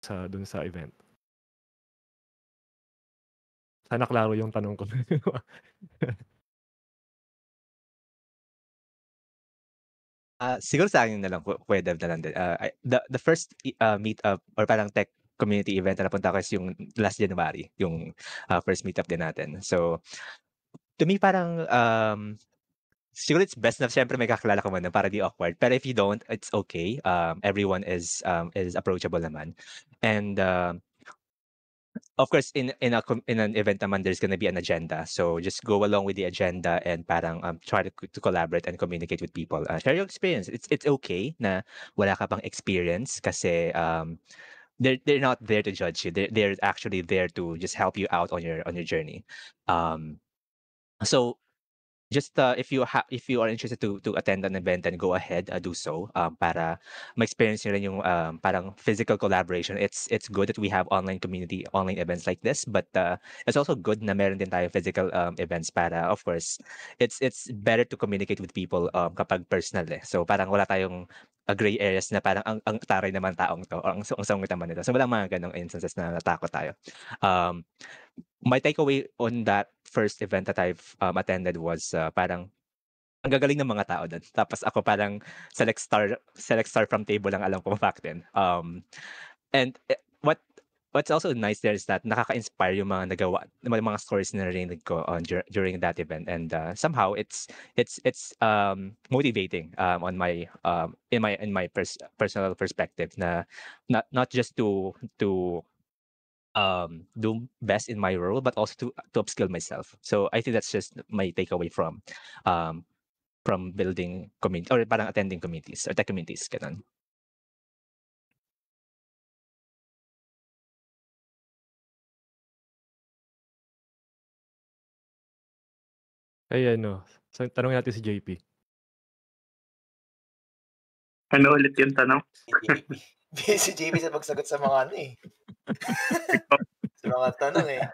dun sa event? Sana klaro yung tanong ko. Siguro sa akin na lang, Kuya Dev na lang din. The first meet-up or parang tech community event na napunta ko is yung last January, yung first meet-up din natin. So, to me parang siguro it's best na siyempre may kakilala ka muna para di awkward. Pero if you don't, it's okay. Everyone is approachable naman. And of course, in an event naman, there's gonna be an agenda. So just go along with the agenda and parang try to collaborate and communicate with people. Share your experience. It's okay na wala ka pang experience kasi they're not there to judge you. They're actually there to just help you out on your journey. So just if you are interested to attend an event, then go ahead, do so para ma-experience nyo rin yung parang physical collaboration. It's good that we have online events like this, but it's also good na meron din tayo physical events para, of course, it's better to communicate with people kapag personal eh. So parang wala tayong gray areas na parang ang taray naman taong to or ang sungit naman nito. So walang mga ganong instances na natakot tayo. My takeaway on that first event that I've attended was parang ang gagaling ng mga tao doon. Tapos ako parang select star from table lang alam ko back then. And what's also nice there is that nakaka-inspire yung mga stories na narinig ko during that event, and somehow it's motivating on my in my personal perspective na not just to do best in my role, but also to upskill myself. So I think that's just my takeaway from building community or parang attending communities or tech communities, ganun. Ay ano, tanungin natin si JP. Ano ulit yung tanong? Si JP sa pagsagot sa mga ano eh. sa mga tanong eh.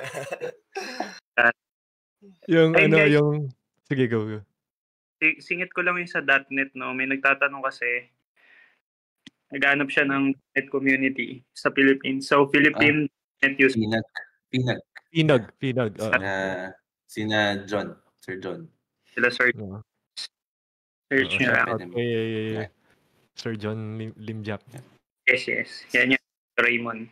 Yung Ayun, ano, guys. yung sige, go. Singit ko lang yung sa .NET, no? May nagtatanong kasi, naghanap siya ng .NET community sa Philippines. So, Philippine .NET user. Pinag. Sina John. Sir John. Sila search. Search nyo lang. Okay. Sir John Limjap. Yes. Yan yung Raymond.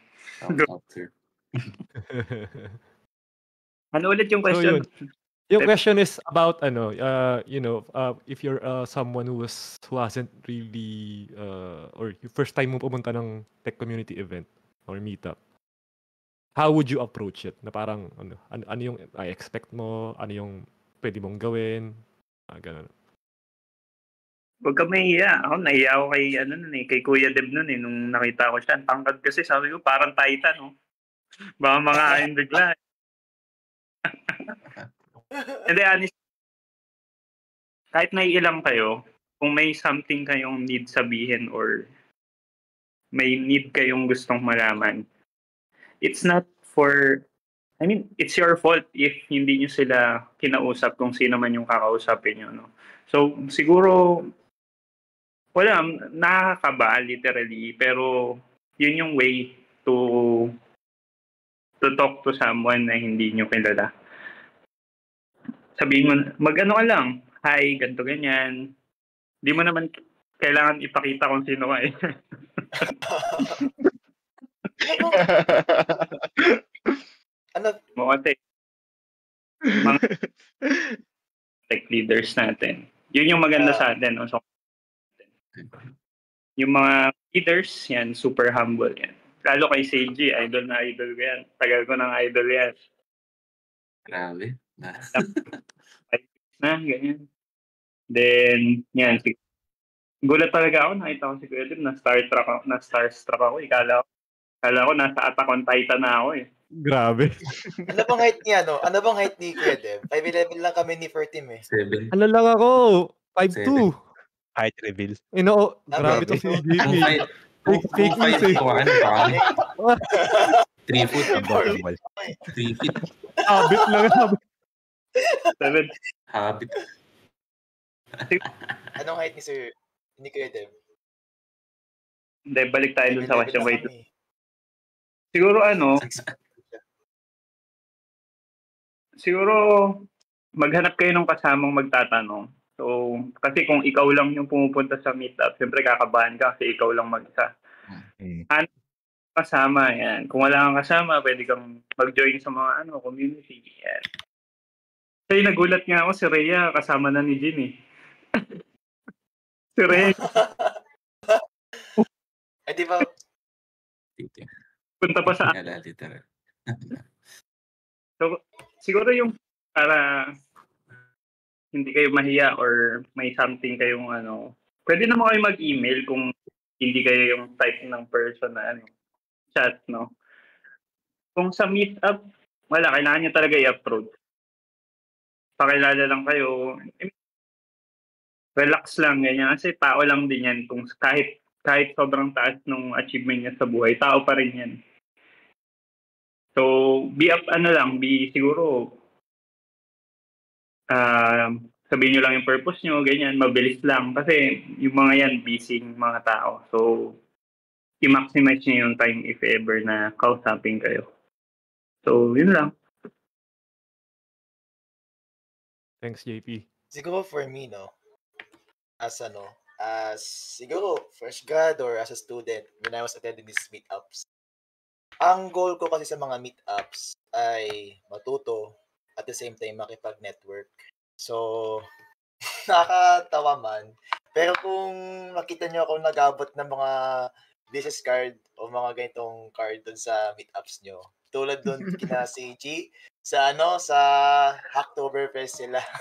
Ano ulit yung question? So, yung question is about if you're someone who hasn't really or yung first time mo pumunta ng tech community event or meetup, how would you approach it? Na parang ano yung I-expect mo, ano yung pwede mong gawin, ganun. Huwag ka mahiya. Ako, nahiya ako kay Kuya Deb nun eh. Nung nakita ko siya, tangkad kasi, sabi ko, parang Titan, no? Baka makain bigla. Hindi, honest. Kahit naiilang kayo, kung may something kayong need sabihin or may need kayong gustong malaman, it's not it's your fault if hindi nyo sila kinausap kung sino man yung kakausapin nyo, no? So, siguro, wala, nakakaba, literally, pero yun yung way to talk to someone na hindi nyo kilala. Sabihin mo, mag-ano ka lang, hi, ganito, ganyan. Di mo naman kailangan ipakita kung sino ka eh. Ano? Mga tech leaders natin. Yun yung maganda sa atin. No? So, yung mga leaders, yan, super humble yan. Lalo kay Seiji, idol ko yan. Tagal ko ng idol yan. Grabe. Ganyan. Then, yan. Gulat talaga ako, nakita ko si Kuya Deb, na-starstruck ako. Kala ko, nasa Attack on Titan na ako eh. Grabe. Ano bang height niya, no? Ano bang height ni Kuya Deb? 5'11 lang kami ni Fertim eh. 7. Ano lang ako? 5'2". Height reveal. Grabe to si JP. Fake news eh. 3 foot. 3 feet. Habit lang. 7. Habit. Anong height ni Kuya Deb? Hindi, balik tayo dun sa question. Wait. Siguro siguro maghanap kayo ng kasamang magtatanong. So, kasi kung ikaw lang yung pumupunta sa meetup, siyempre kakabahan ka kasi ikaw lang mag-isa. Kasama, yan. Kung wala kang kasama, pwede kang mag-join sa mga community. Yan. Kasi nagulat nga ako, si Rhea, kasama na ni Jin eh. Si Rhea, Ay, di ba? punta pa sa Literal. So, siguro yung para hindi kayo mahiya or may something kayong pwede naman kayo mag-email kung hindi kayo yung type ng person na chat, no? Kung sa meetup, wala, kailangan nyo talaga i-approach. Pakilala lang kayo. Relax lang, ganyan. Kasi tao lang din yan. Kung kahit sobrang taas ng achievement niya sa buhay, tao pa rin yan. So, siguro, sabihin nyo lang yung purpose nyo, ganyan, mabilis lang. Kasi yung mga yan, busy yung mga tao. So, i-maximize nyo yung time if ever na kausapin kayo. So, yun lang. Thanks, JP. Siguro for me, no, as siguro fresh grad or as a student when I was attending these meetups, ang goal ko kasi sa mga meetups ay matuto at the same time makipag-network. So, nakakatawa man. Pero kung makita nyo ako nag-abot ng mga business card o mga ganitong card dun sa meetups nyo, tulad dun kina CG, sa Hacktoberfest sila.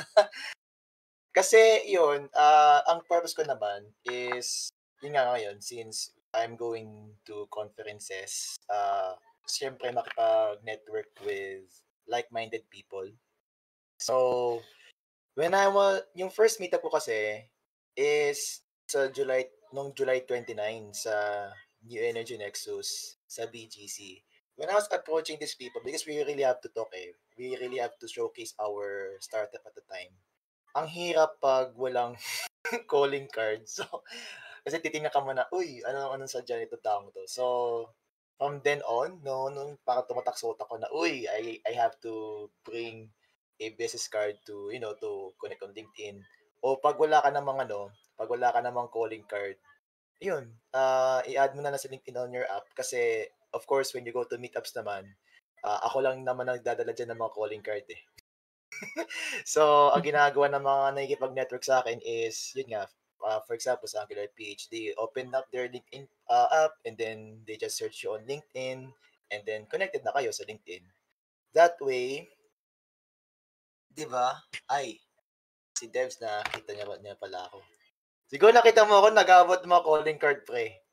Kasi yun, ang purpose ko naman is, yun nga ngayon, since I'm going to conferences, siyempre makipag-network with like-minded people. So, yung first meetup ko kasi is sa noong July 29 sa New Energy Nexus sa BGC. When I was approaching these people, because we really have to talk we really have to showcase our startup at the time. Ang hirap pag walang calling card. So, kasi titingnan ka muna, uy, anong sadya nito taong to. So, from then on, nung parang tumatak sa utak ko na, uy, I have to bring a business card to, to connect on LinkedIn. O pag wala ka namang calling card, yun, i-add mo na sa LinkedIn on your app kasi, of course, when you go to meetups naman, ako lang naman nagdadala dyan ng mga calling card eh. So, ang ginagawa ng mga nakikipag-network sa akin is, yun nga, for example, sa Angular PhD, open up their LinkedIn app and then they just search you on LinkedIn and then connected na kayo sa LinkedIn. That way, di ba? Ay, si Devs nakita niya pala ako. Siguro nakita mo ako, nag-abot mga calling card, pre.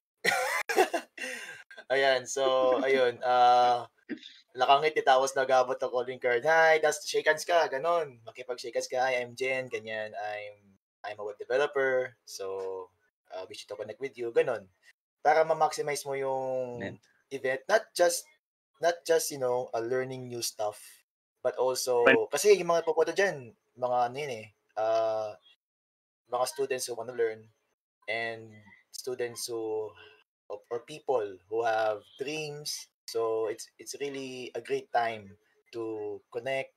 Ayan, so, ayun, nakangiti tapos nag-abot ng calling card. Hi, that's shake hands ka, ganon. Makipag-shake hands ka, hi, I'm Jen, ganyan, I'm a web developer, so wish to connect with you, ganon. Para ma-maximize mo yung event, not just learning new stuff, but also, kasi yung mga pupunta dyan, mga mga students who want to learn, and students who, or people who have dreams. So it's really a great time to connect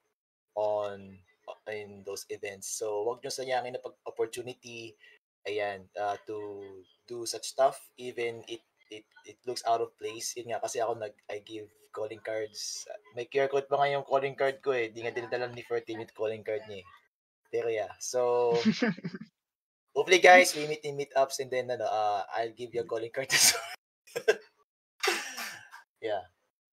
in those events. So wag nyo sayangin na opportunity, ayan, to do such stuff even it looks out of place. Yun nga kasi ako I give calling cards. May QR code pa nga yung calling card ko eh. Di nga dinadala ni 14 with calling card niya eh. Pero yeah, so hopefully guys, we meet in meetups and then I'll give you a calling card as well. Yeah.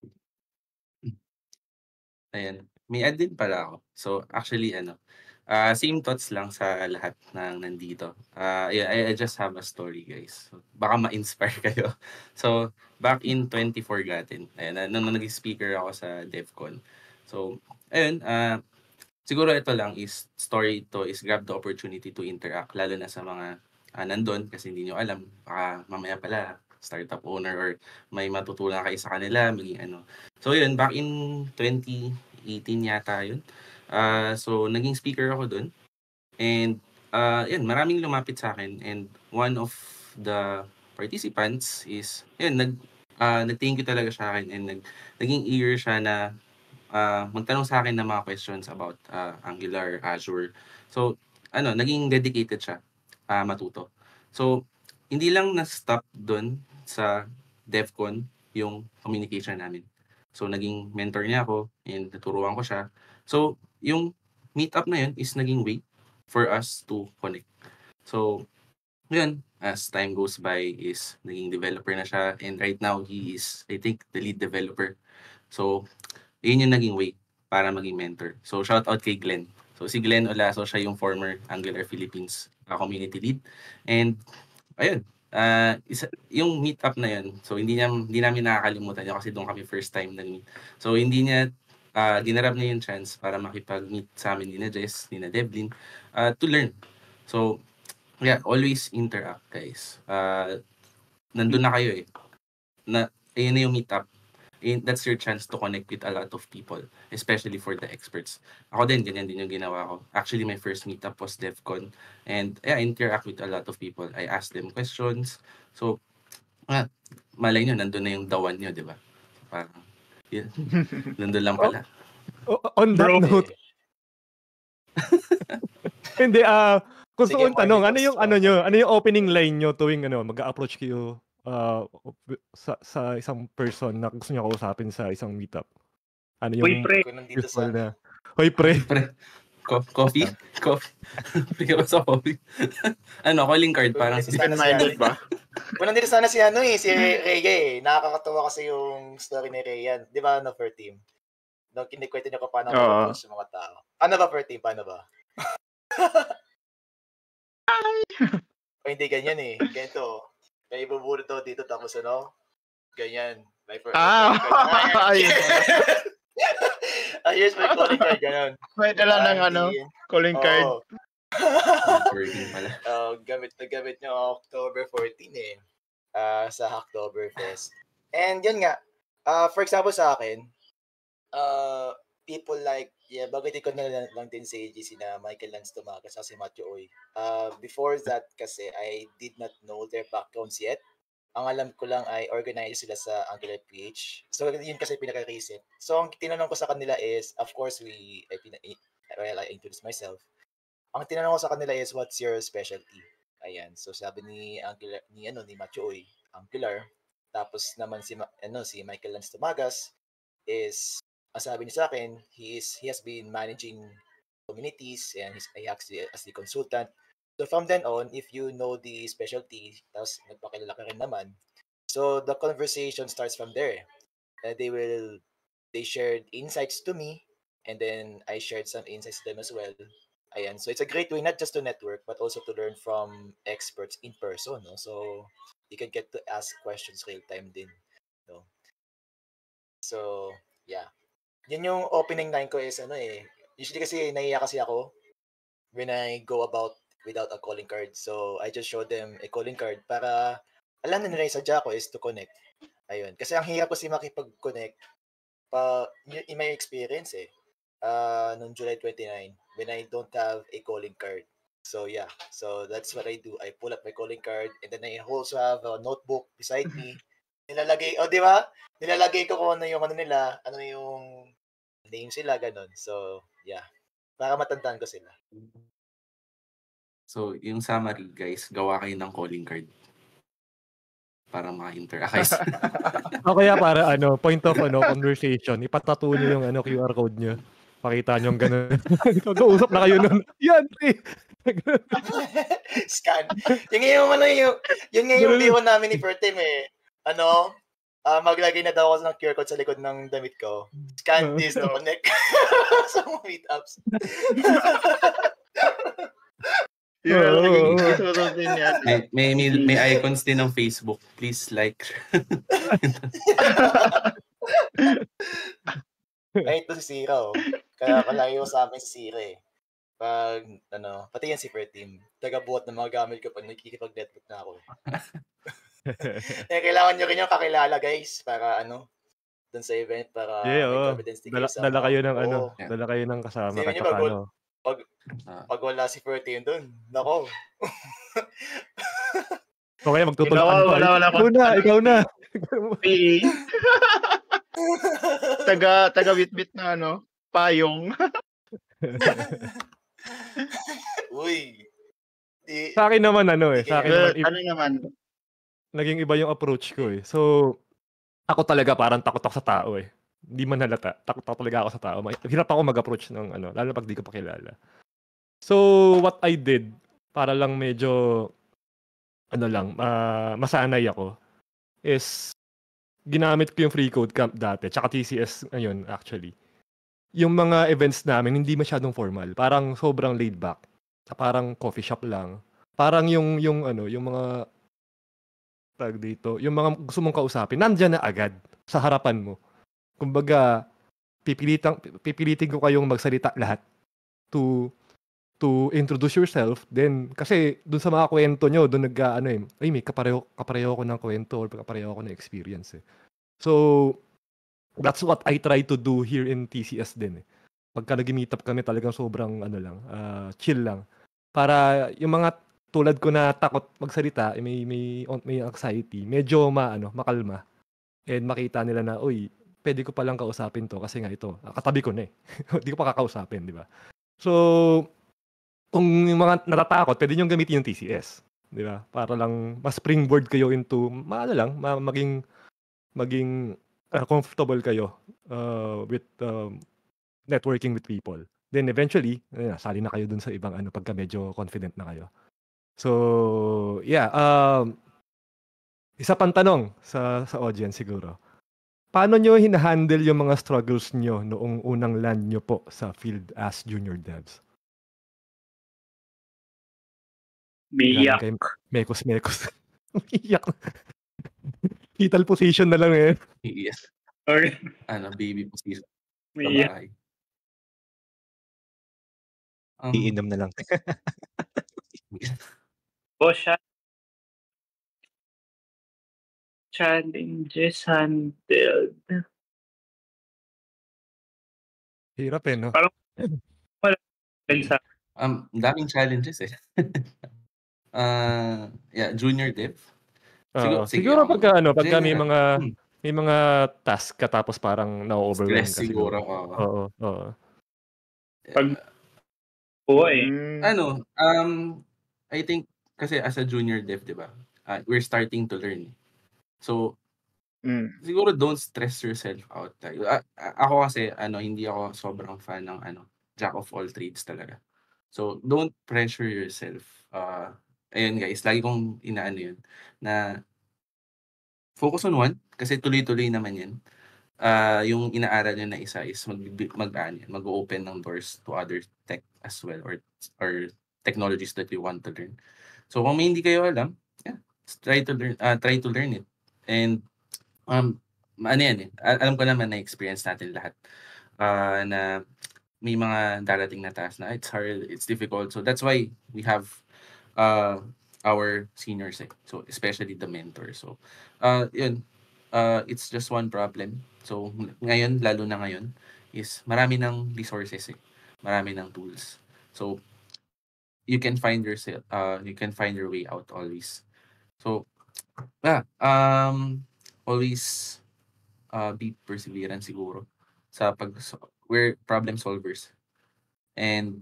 Ayan. May add din pala ako. So, actually, same thoughts lang sa lahat ng nandito. I just have a story, guys. So, baka ma-inspire kayo. So, back in 24 Gatin, ayan, nung nag-speaker ako sa DevCon. So, ayun, siguro ito lang is story to is grab the opportunity to interact, lalo na sa mga nandun kasi hindi nyo alam, baka mamaya pala startup owner or may matutunan kayo sa kanila, maging So yun, back in 2018 yata yun. So naging speaker ako dun. And yun, maraming lumapit sa akin and one of the participants is, yun, nag-thank you talaga sa akin and naging eager siya na magtanong sa akin ng mga questions about Angular, Azure. So, naging dedicated siya matuto. So, hindi lang na-stop doon sa DevCon yung communication namin. So, naging mentor niya ako and naturuan ko siya. So, yung meetup na yun is naging way for us to connect. So, yun, as time goes by is naging developer na siya and right now he is, I think, the lead developer. So, yun yung naging way para maging mentor. So, shout out kay Glenn. So, si Glenn Olaso, siya yung former Angular Philippines community lead. And, ayun, yung meetup na yun, so hindi namin nakakalimutan yun kasi doon kami first time nag-meet. So, hindi niya, ginarap niya yung chance para makipag-meet sa amin ni na Jess, ni na Devlin, to learn. So, yeah, always interact, guys. Nandun na kayo eh. Ayun na yung meetup. That's your chance to connect with a lot of people, especially for the experts. Ako din, ganyan din yung ginawa ko. Actually, my first meetup was DevCon. And I interact with a lot of people. I ask them questions. So, malay nyo, nandun na yung dawan nyo, di ba? Parang, yun. Nandun lang pala. On that Bro. note, hindi, gusto Sige, kong tanong, Marvin, ano yung opening line nyo tuwing mag-a-approach kayo sa isang person na gusto niyo kausapin sa isang meetup? Ano Uy, yung pre. Kung nandito usual sa... na, hoy pre, Pre, coffee? Coffee? Bigyan mo sa coffee? Calling card, parang Open-minded ba? Kung nandito sana si si Rhea eh. Nakakatawa kasi yung story ni Rhea. Di ba, per team? Nung kinikwento niya ko paano Oo. mag-approach sa mga tao. Ano ba per team? Paano ba? O hindi ganyan eh. Ganito. May ibubulot daw dito tapos ganyan. May Ayun. Here's my calling card, ganun. May dala ng calling card. Oo. working pala. Gamit niya October 14 eh. Sa Hacktoberfest. And yun nga, for example sa akin, people like, bagitin ko na lang din si AGC na Michael Lance Tumagas at si Matthew Oy. Before that kasi, I did not know their backgrounds yet. Ang alam ko lang ay organized sila sa Angular PH. So, yun kasi pinaka-recent. So, ang tinanong ko sa kanila is, of course, I introduced myself. Ang tinanong ko sa kanila is, what's your specialty? Ayan. So, sabi ni Matthew Oy, Angular. Tapos naman si Michael Lance Tumagas is, ang sabi niya sa akin, he has been managing communities and he acts as the consultant. So from then on, if you know the specialty, tapos nagpakilala ka rin naman, so the conversation starts from there. They shared insights to me, and then I shared some insights to them as well. Ayan, so it's a great way not just to network, but also to learn from experts in person. No? So you can get to ask questions real time din. So yeah. Yun yung opening line ko is usually kasi naiiyak kasi ako when I go about without a calling card. So I just show them a calling card para alam na nila yung sadya ko is to connect. Ayun. Kasi ang hirap kasi makipag-connect in my experience noong July 29 when I don't have a calling card. So yeah. So that's what I do. I pull up my calling card and then I also have a notebook beside me. Nilalagay, di ba? Nilalagay ko kung ano yung nila, ano yung name sila, ganun. So, yeah. Para matandaan ko sila. So, yung summary, guys, gawa kayo ng calling card. Para maka-interact. o kaya para point of conversation, ipatato nyo yung QR code nyo. Pakita nyo yung ganun. Mag-uusap na kayo nun. Yan, pre! Scan. Yun nga yung biro namin ni Pertim eh. Maglagay na daw ako ng QR code sa likod ng damit ko. Scan this to connect sa mga meetups. May icons din ng Facebook. Please like. Ay, ito si Sira Kaya kalayo sa amin si Sira eh. Pag, pati yan si Pertim. Taga-buhat ng mga gamit ko pag nakikipag-netbook na ako. Kailangan nyo rin yung kakilala guys para dun sa event para may confidence din kayo sa dala kayo ng dala kayo ng kasama kahit paano. Pag wala si Pertim dun, nako. Okay, magtutulakan pa. Wala Ikaw na. PE. Taga bit-bit na payong. Uy. Sa akin naman sa akin naman Ano naman? naging iba yung approach ko eh. So ako talaga parang takot ako sa tao eh. Hindi man halata. Takot talaga ako sa tao. Hirap ako mag-approach ng lalo pag di ko pa kilala. So what I did para lang medyo masanay ako is ginamit ko yung Free Code Camp dati tsaka TCS ngayon actually. Yung mga events namin hindi masyadong formal, parang sobrang laid back. Parang coffee shop lang. Parang yung mga tag dito, yung mga gusto mong kausapin, nandiyan na agad sa harapan mo. Kumbaga, pipilitin ko kayong magsalita lahat to introduce yourself. Then, kasi dun sa mga kwento nyo, dun may kapareho ko ng kwento or kapareho ko ng experience eh. So, that's what I try to do here in TCS din eh. Pagka nag-meet up kami talagang sobrang chill lang. Para yung mga tulad ko na takot magsalita, may anxiety, medyo makalma. And makita nila na, uy, pwede ko palang kausapin to kasi nga ito, katabi ko na eh. Hindi ko pa kakausapin, di ba? So, kung yung mga natatakot, pwede nyo gamitin yung TCS. Di ba? Para lang mas springboard kayo into, maging comfortable kayo with networking with people. Then eventually, sali na kayo dun sa ibang pagka medyo confident na kayo. So, yeah. Isa pang tanong sa audience siguro. Paano nyo hinahandle yung mga struggles nyo noong unang land nyo po sa field as junior devs? Miyak. Mekos. Miyak. Fetal position na lang eh. Yes. Okay. Baby position. Miyak. Iinom na lang. Siya. Challenges handled. Hirap eh, no? Parang wala sa daming challenges eh. Junior dev. Siguro pagka may mga task ka tapos parang na-overwhelm ka siguro. Oo. I think kasi as a junior dev, 'di ba? We're starting to learn. So siguro don't stress yourself out. Ako kasi hindi ako sobrang fan ng jack of all trades talaga. So don't pressure yourself. Ayun guys, lagi kong inaano yun na focus on one kasi tuloy-tuloy naman yan. Yung inaaral nyo na isa is mag-open ng doors to other tech as well or technologies that you want to learn. So kung may hindi kayo alam, try to learn it. And alam ko naman na experience natin lahat na may mga darating na task na it's hard, it's difficult. So that's why we have our seniors so especially the mentor. So it's just one problem. So ngayon, lalo na ngayon, is marami ng resources marami ng tools. So you can find yourself, you can find your way out always. So always be perseverant siguro sa we're problem solvers. And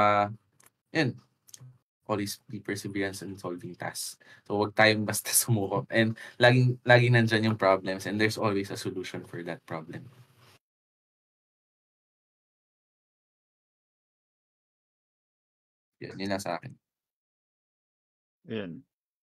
always be perseverance in solving tasks. So wag tayong basta sumuko. And laging nandyan yung problems and there's always a solution for that problem. Yun lang sa akin. Yan.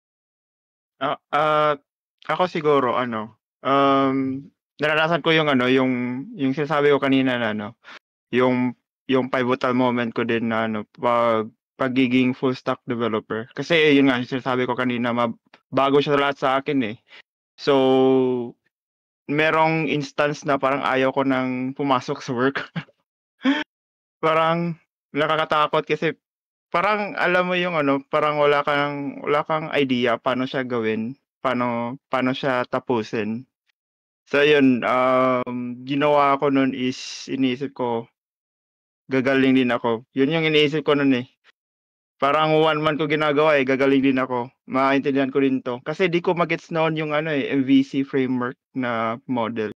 Ako siguro naranasan ko yung yung sinasabi ko kanina na yung pivotal moment ko din na pagiging full stack developer. Kasi yun nga sinasabi ko kanina, bago siya lahat sa akin eh. So merong instance na parang ayaw ko nang pumasok sa work. Parang nakakatakot kasi parang alam mo yung parang wala kang idea paano siya gawin, paano siya tapusin. So yun, ginawa ko nun is iniisip ko gagaling din ako. Yun yung iniisip ko nun eh. parang 1 month ko ginagawa gagaling din ako. Maintindihan ko din 'to. Kasi di ko magets noon yung MVC framework na model.